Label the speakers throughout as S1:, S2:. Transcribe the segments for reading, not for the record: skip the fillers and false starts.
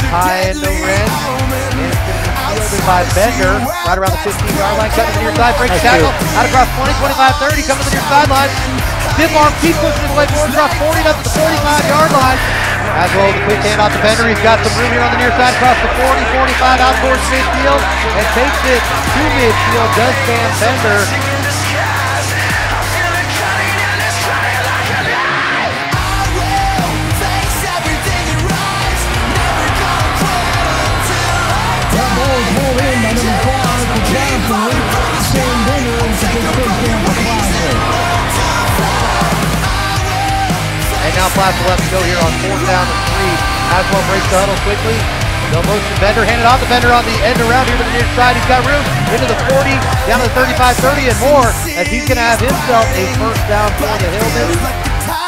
S1: high into Ren. And it's going to be fielded by Bender. Right around the 15-yard line. Cutting to the near side. Breaks the tackle. Out across 20, 25, 30. Coming to the near sideline. Stiff arm. Keeps pushing his way forward. Across 40. Up to the 45-yard line. As well as a quick handoff to Bender. He's got some room here on the near side. Across the 40, 45. Out towards midfield. And takes it to midfield. Does Sam Bender. And now Flash will have to go here on 4th down and 3. Haswell breaks the huddle quickly. No motion Bender, handed off to Bender on the end around here to the near side. He's got room into the 40, down to the 35, 30 and more, as he's going to have himself a 1st down for the Hillmen.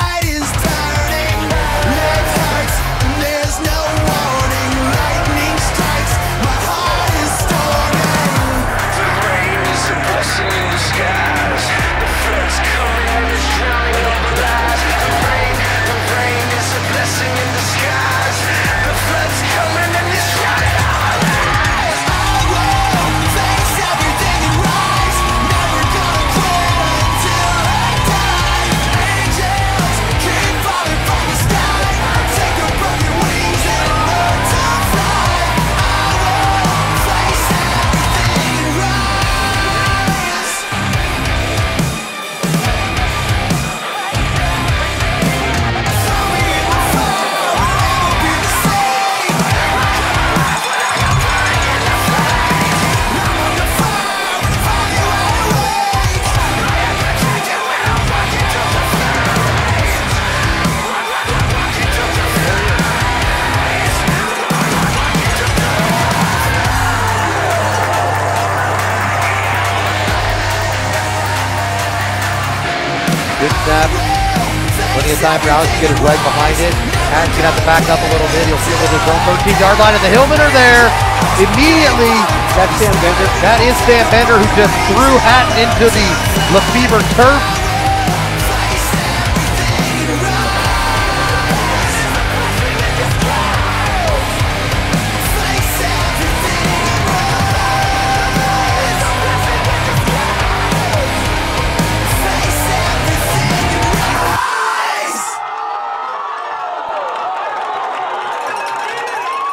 S1: Good snap. Plenty of time for Alex to get his leg behind it. Hatton's going to have to back up a little bit. He'll field it his own 13-yard line, and the Hillmen are there. Immediately, that's Sam Bender. That is Sam Bender, who just threw Hatton into the Lefebvre turf.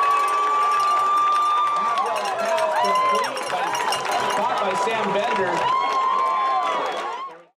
S2: By Sam Bender.